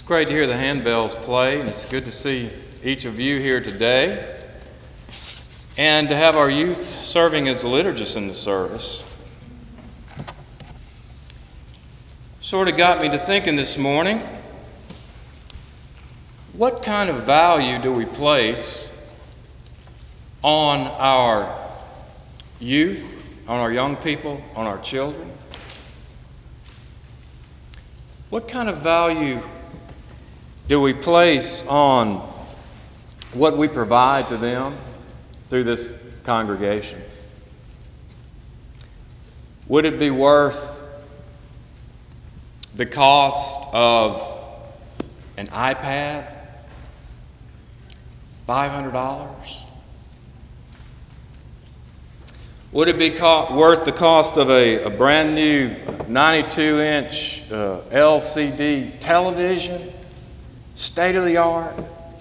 Great to hear the handbells play, and it's good to see each of you here today, and to have our youth serving as liturgists in the service. Sort of got me to thinking this morning, what kind of value do we place on our youth, on our young people, on our children? What kind of value do we place on what we provide to them through this congregation? Would it be worth the cost of an iPad? $500? Would it be worth the cost of a brand new 92-inch LCD television? State of the art,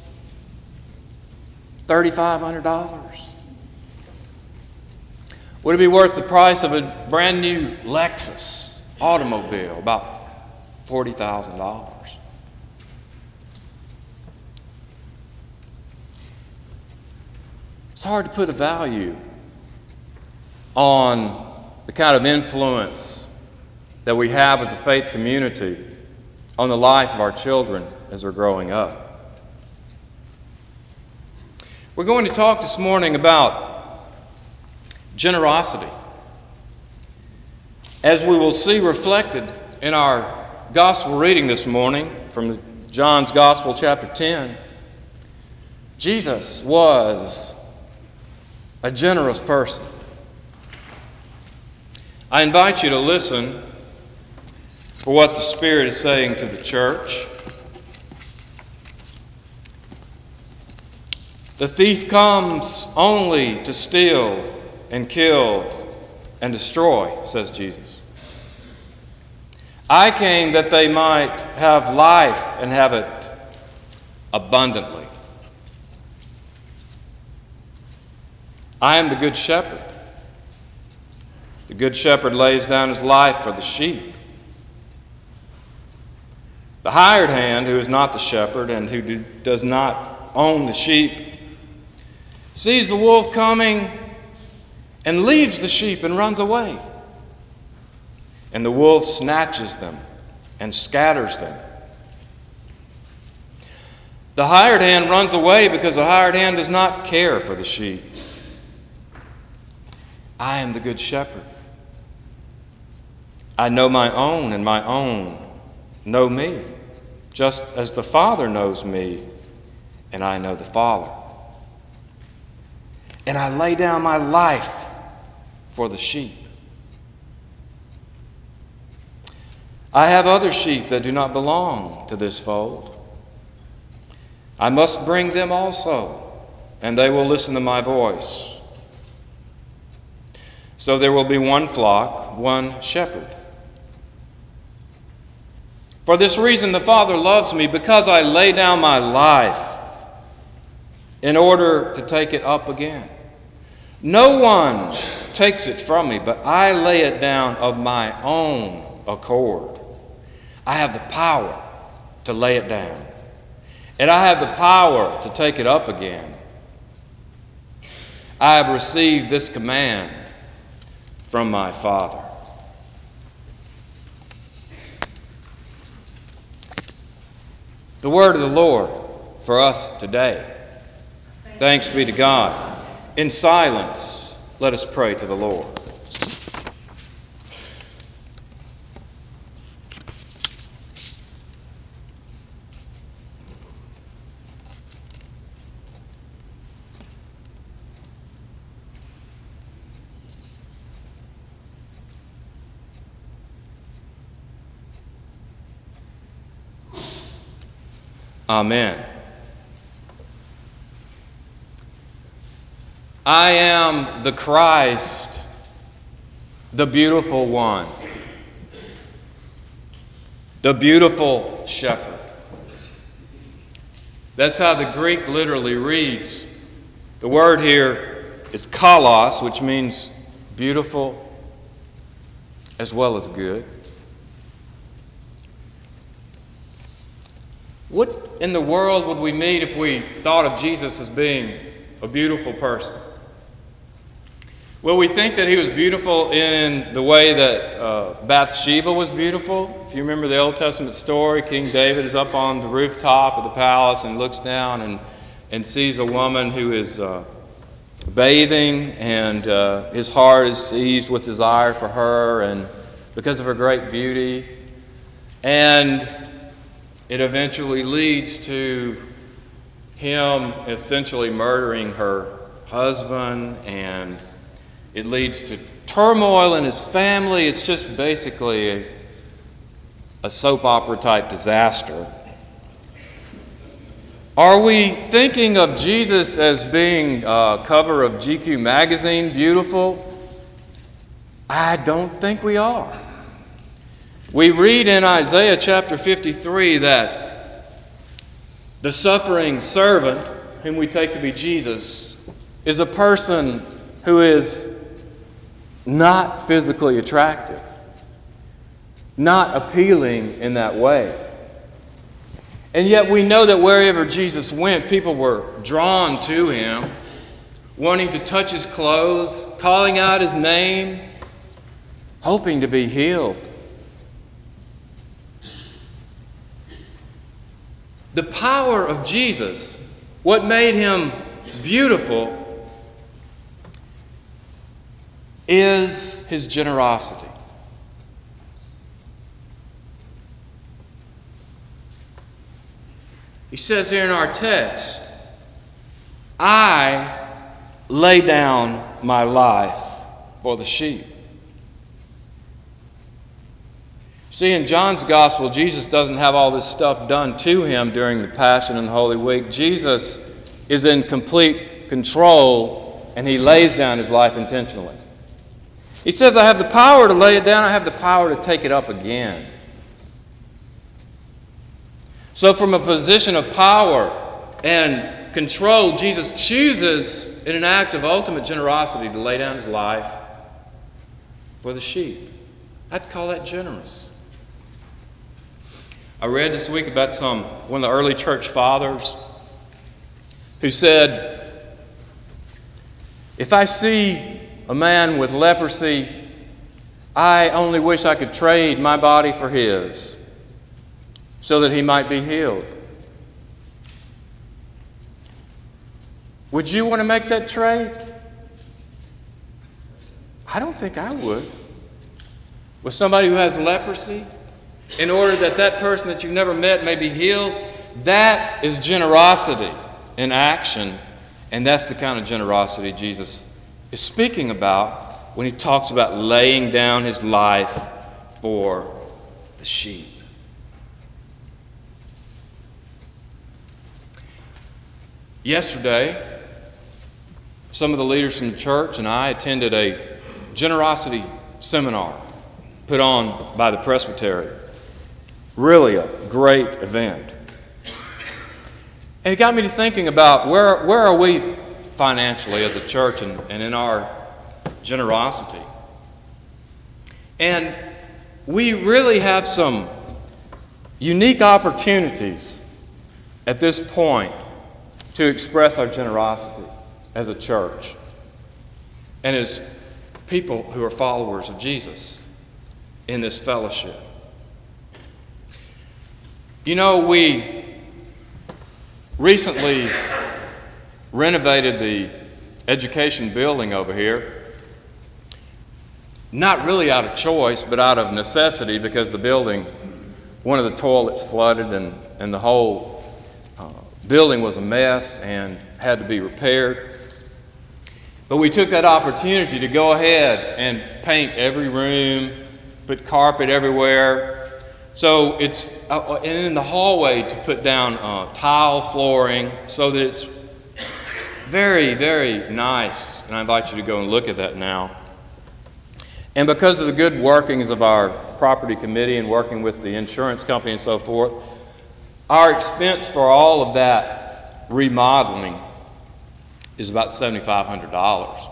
$3,500. Would it be worth the price of a brand new Lexus automobile, about $40,000? It's hard to put a value on the kind of influence that we have as a faith community on the life of our children as they're growing up. We're going to talk this morning about generosity, as we will see reflected in our gospel reading this morning from John's Gospel, chapter 10. Jesus was a generous person. I invite you to listen for what the Spirit is saying to the church. The thief comes only to steal and kill and destroy, says Jesus. I came that they might have life and have it abundantly. I am the good shepherd. The good shepherd lays down his life for the sheep. The hired hand, who is not the shepherd and who does not own the sheep, sees the wolf coming and leaves the sheep and runs away. And the wolf snatches them and scatters them. The hired hand runs away because the hired hand does not care for the sheep. I am the good shepherd. I know my own, and my own know me, just as the Father knows me, and I know the Father. And I lay down my life for the sheep. I have other sheep that do not belong to this fold. I must bring them also, and they will listen to my voice. So there will be one flock, one shepherd. For this reason the Father loves me, because I lay down my life in order to take it up again. No one takes it from me, but I lay it down of my own accord. I have the power to lay it down, and I have the power to take it up again. I have received this command from my Father. The word of the Lord for us today. Thanks be to God. In silence, let us pray to the Lord. Amen. I am the Christ, the beautiful one, the beautiful shepherd. That's how the Greek literally reads. The word here is kalos, which means beautiful as well as good. What in the world would we meet if we thought of Jesus as being a beautiful person? Well, we think that he was beautiful in the way that Bathsheba was beautiful. If you remember the Old Testament story, King David is up on the rooftop of the palace and looks down and sees a woman who is bathing, and his heart is seized with desire for her, and because of her great beauty. And it eventually leads to him essentially murdering her husband, and it leads to turmoil in his family. It's just basically a soap opera type disaster. Are we thinking of Jesus as being a cover of GQ magazine beautiful? I don't think we are. We read in Isaiah chapter 53 that the suffering servant, whom we take to be Jesus, is a person who is not physically attractive, not appealing in that way. And yet we know that wherever Jesus went, people were drawn to him, wanting to touch his clothes, calling out his name, hoping to be healed. The power of Jesus, what made him beautiful, is his generosity. He says here in our text, I lay down my life for the sheep. See, in John's Gospel, Jesus doesn't have all this stuff done to him during the Passion and the Holy Week. Jesus is in complete control, and he lays down his life intentionally. He says, I have the power to lay it down, I have the power to take it up again. So from a position of power and control, Jesus chooses in an act of ultimate generosity to lay down his life for the sheep. I'd call that generous. I read this week about one of the early church fathers who said, if I see a man with leprosy, I only wish I could trade my body for his, so that he might be healed. Would you want to make that trade? I don't think I would. With somebody who has leprosy, in order that that person that you've never met may be healed, that is generosity in action, and that's the kind of generosity Jesus is speaking about when he talks about laying down his life for the sheep. Yesterday, some of the leaders from the church and I attended a generosity seminar put on by the Presbytery. Really a great event. And it got me to thinking about where are we financially as a church and in our generosity. And we really have some unique opportunities at this point to express our generosity as a church and as people who are followers of Jesus in this fellowship. You know, we recently renovated the education building over here, not really out of choice, but out of necessity, because the building, one of the toilets flooded and the whole building was a mess and had to be repaired. But we took that opportunity to go ahead and paint every room, put carpet everywhere. So it's and in the hallway to put down tile flooring so that it's very, very nice. And I invite you to go and look at that now. And because of the good workings of our property committee and working with the insurance company and so forth, our expense for all of that remodeling is about $7,500.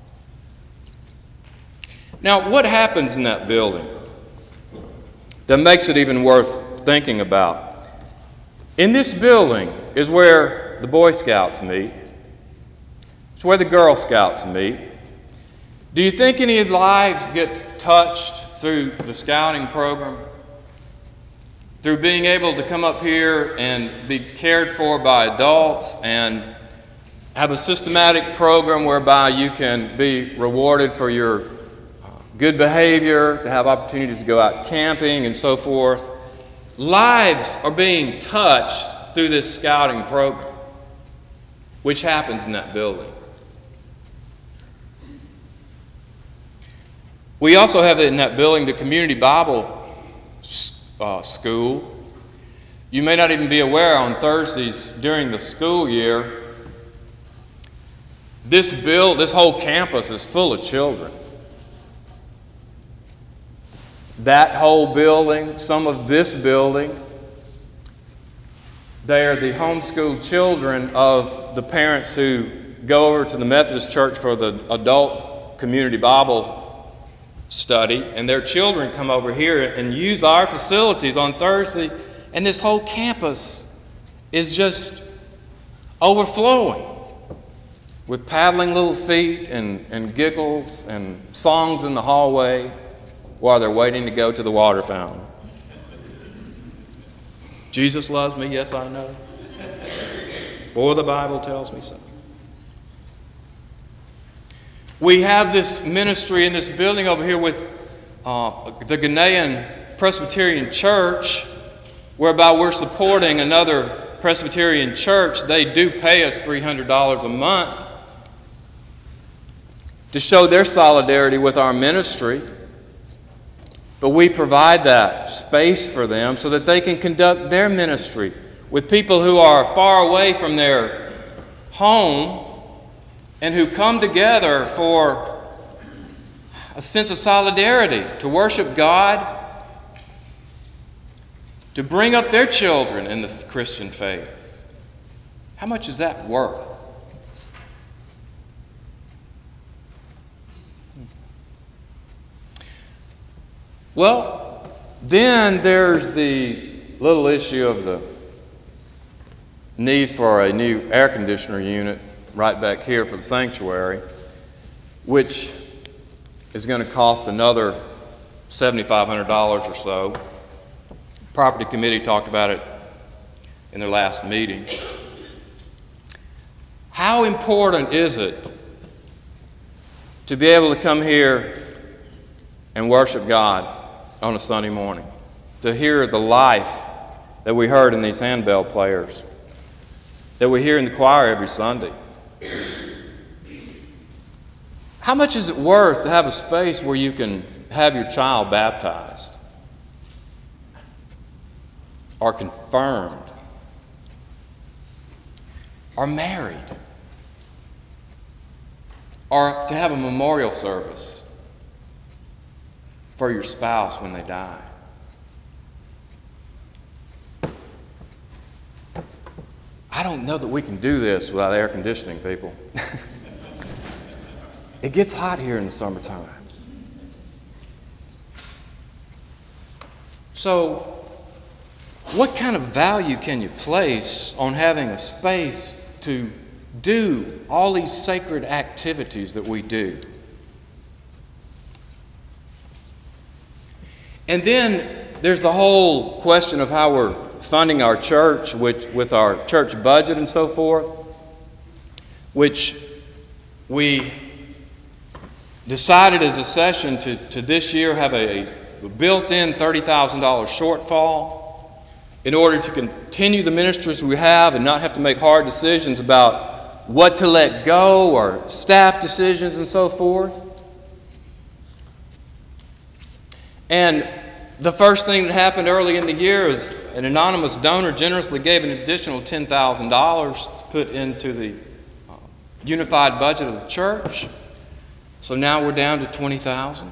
Now, what happens in that building that makes it even worth thinking about? In this building is where the Boy Scouts meet. It's where the Girl Scouts meet. Do you think any lives get touched through the scouting program? Through being able to come up here and be cared for by adults and have a systematic program whereby you can be rewarded for your good behavior, to have opportunities to go out camping and so forth. Lives are being touched through this scouting program, which happens in that building. We also have in that building the Community Bible School. You may not even be aware, on Thursdays during the school year, this whole campus is full of children. That whole building, some of this building, they are the homeschooled children of the parents who go over to the Methodist Church for the adult Community Bible study, and their children come over here and use our facilities on Thursday, and this whole campus is just overflowing with paddling little feet and giggles and songs in the hallway while they're waiting to go to the water fountain. Jesus loves me, yes I know. Boy, the Bible tells me so. We have this ministry in this building over here with the Ghanaian Presbyterian Church, whereby we're supporting another Presbyterian church. They do pay us $300 a month to show their solidarity with our ministry. But we provide that space for them so that they can conduct their ministry with people who are far away from their home and who come together for a sense of solidarity, to worship God, to bring up their children in the Christian faith. How much is that worth? Well, then there's the little issue of the need for a new air conditioner unit right back here for the sanctuary, which is going to cost another $7,500 or so. Property committee talked about it in their last meeting. How important is it to be able to come here and worship God on a Sunday morning, to hear the life that we heard in these handbell players, that we hear in the choir every Sunday? How much is it worth to have a space where you can have your child baptized or confirmed or married or to have a memorial service for your spouse when they die? I don't know that we can do this without air conditioning, people. It gets hot here in the summertime. So, what kind of value can you place on having a space to do all these sacred activities that we do? And then there's the whole question of how we're funding our church, with our church budget and so forth, which we decided as a session to this year have a built-in $30,000 shortfall in order to continue the ministries we have and not have to make hard decisions about what to let go or staff decisions and so forth. And the first thing that happened early in the year is an anonymous donor generously gave an additional $10,000 to put into the unified budget of the church. So now we're down to $20,000.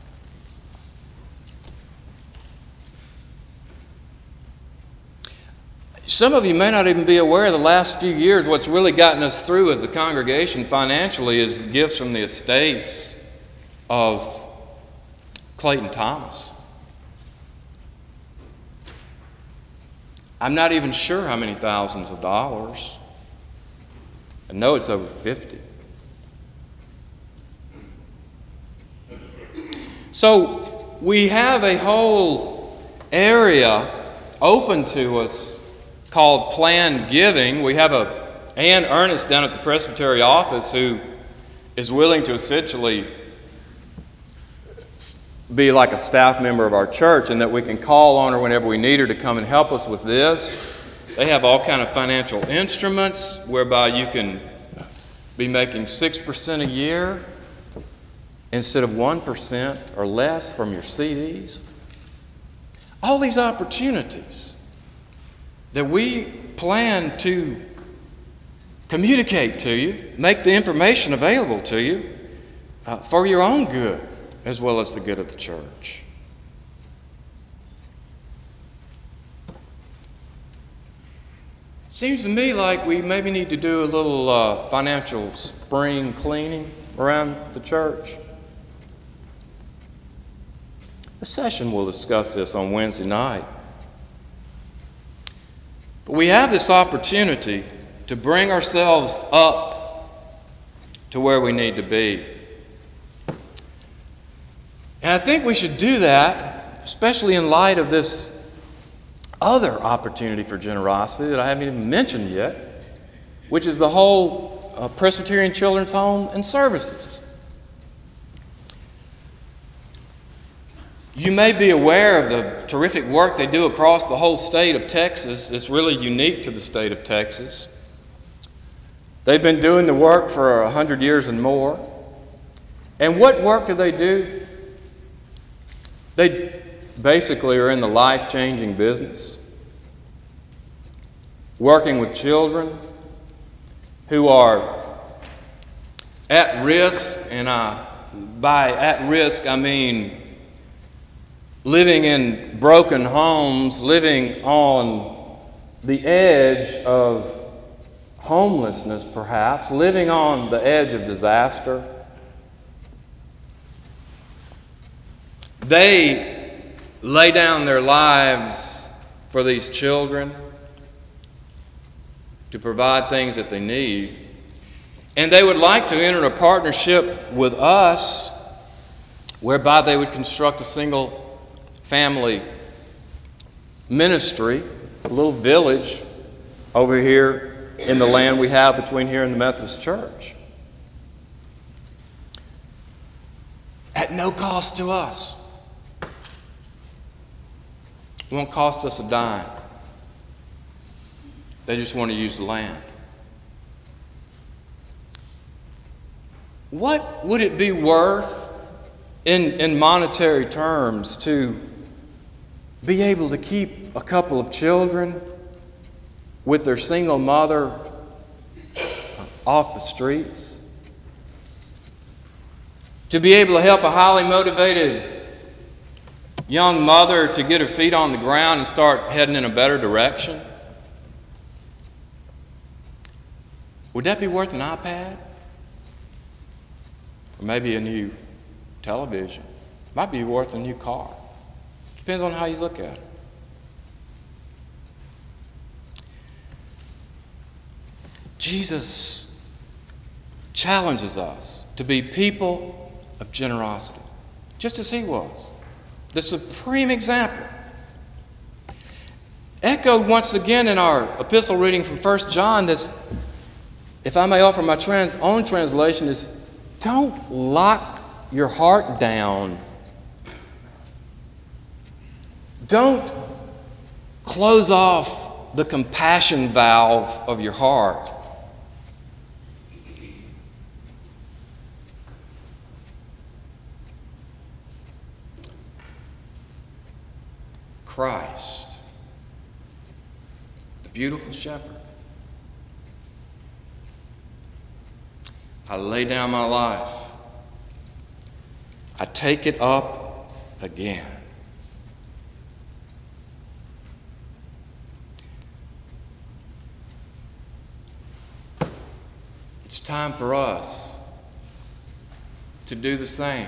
Some of you may not even be aware the last few years what's really gotten us through as a congregation financially is gifts from the estates of Clayton Thomas. I'm not even sure how many thousands of dollars. I know it's over 50. So we have a whole area open to us called planned giving. We have Ann Ernest down at the Presbytery office who is willing to essentially be like a staff member of our church, and that we can call on her whenever we need her to come and help us with this. They have all kind of financial instruments whereby you can be making 6% a year instead of 1% or less from your CDs. All these opportunities that we plan to communicate to you, make the information available to you for your own good as well as the good of the church. Seems to me like we maybe need to do a little financial spring cleaning around the church. The session will discuss this on Wednesday night. But we have this opportunity to bring ourselves up to where we need to be. And I think we should do that, especially in light of this other opportunity for generosity that I haven't even mentioned yet, which is the whole Presbyterian Children's Home and Services. You may be aware of the terrific work they do across the whole state of Texas. It's really unique to the state of Texas. They've been doing the work for 100 years and more. And what work do they do? They basically are in the life-changing business, working with children who are at risk, and by at risk I mean living in broken homes, living on the edge of homelessness perhaps, living on the edge of disaster. They lay down their lives for these children to provide things that they need. And they would like to enter a partnership with us whereby they would construct a single family ministry, a little village over here in the land we have between here and the Methodist Church. At no cost to us. It won't cost us a dime. They just want to use the land. What would it be worth in monetary terms to be able to keep a couple of children with their single mother off the streets? To be able to help a highly motivated young mother to get her feet on the ground and start heading in a better direction? Would that be worth an iPad? Or maybe a new television? Might be worth a new car. Depends on how you look at it. Jesus challenges us to be people of generosity, just as he was. The supreme example. Echoed once again in our epistle reading from 1 John, this, if I may offer my own translation, is don't lock your heart down. Don't close off the compassion valve of your heart. Christ, the beautiful shepherd. I lay down my life. I take it up again. It's time for us to do the same,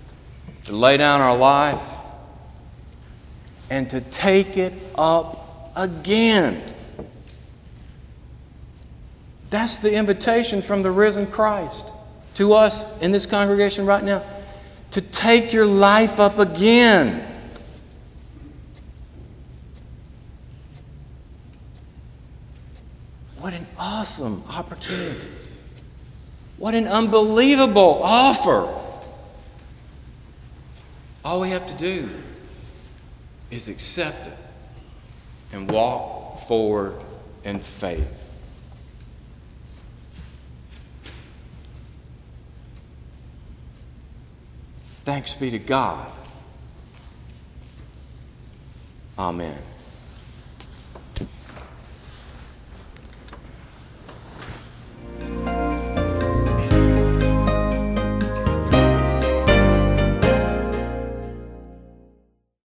to lay down our life and to take it up again. That's the invitation from the risen Christ to us in this congregation right now, to take your life up again. What an awesome opportunity. What an unbelievable offer. All we have to do is accept it and walk forward in faith. Thanks be to God. Amen.